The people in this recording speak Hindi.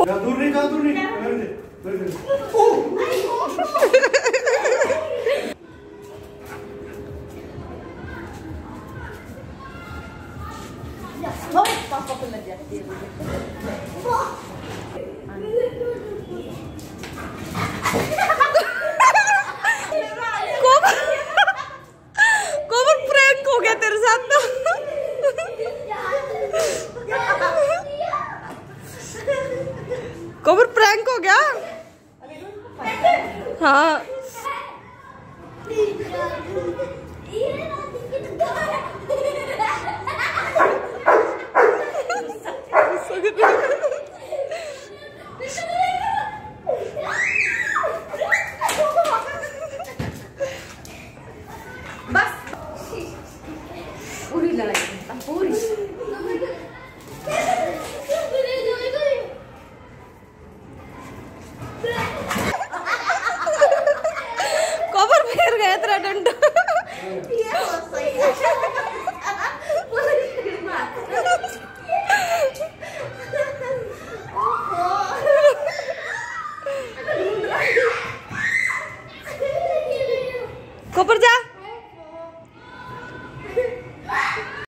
दूर नहीं कर, दूर नहीं पापा को लग जाती है। कोमल प्रैंक हो गया तेरे साथ तो। कोमल प्रैंक हो गया। हाँ